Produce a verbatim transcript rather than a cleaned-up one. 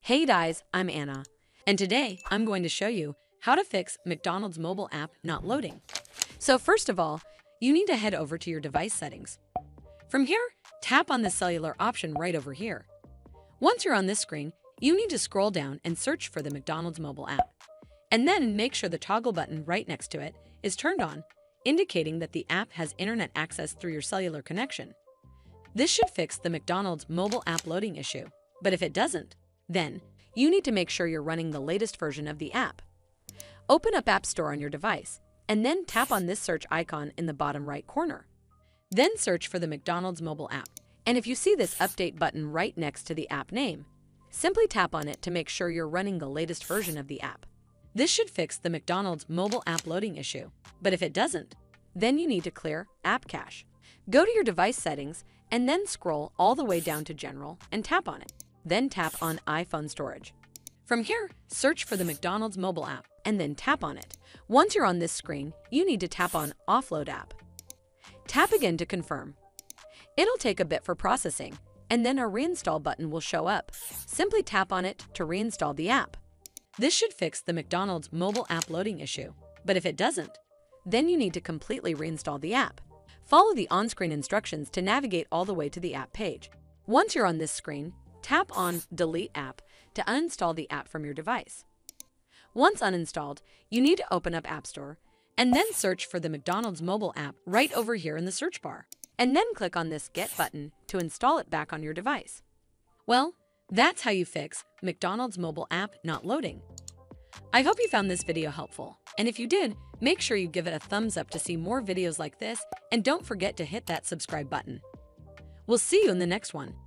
Hey guys, I'm Anna, and today I'm going to show you how to fix McDonald's mobile app not loading. So first of all, you need to head over to your device settings. From here, tap on the cellular option right over here. Once you're on this screen, you need to scroll down and search for the McDonald's mobile app. And then make sure the toggle button right next to it is turned on, indicating that the app has internet access through your cellular connection. This should fix the McDonald's mobile app loading issue. But if it doesn't, then you need to make sure you're running the latest version of the app. Open up App Store on your device, and then tap on this search icon in the bottom right corner. Then search for the McDonald's mobile app. And if you see this update button right next to the app name, simply tap on it to make sure you're running the latest version of the app. This should fix the McDonald's mobile app loading issue. But if it doesn't, then you need to clear app cache. Go to your device settings and then scroll all the way down to General and tap on it. Then tap on iPhone storage. From here, search for the McDonald's mobile app and then tap on it. Once you're on this screen, you need to tap on Offload app. Tap again to confirm. It'll take a bit for processing, and then a reinstall button will show up. Simply tap on it to reinstall the app. This should fix the McDonald's mobile app loading issue. But if it doesn't, then you need to completely reinstall the app. Follow the on-screen instructions to navigate all the way to the app page. Once you're on this screen, tap on Delete App to uninstall the app from your device. Once uninstalled, you need to open up App Store and then search for the McDonald's mobile app right over here in the search bar. And then click on this Get button to install it back on your device. Well, that's how you fix McDonald's mobile app not loading. I hope you found this video helpful, and if you did, make sure you give it a thumbs up to see more videos like this, and don't forget to hit that subscribe button. We'll see you in the next one.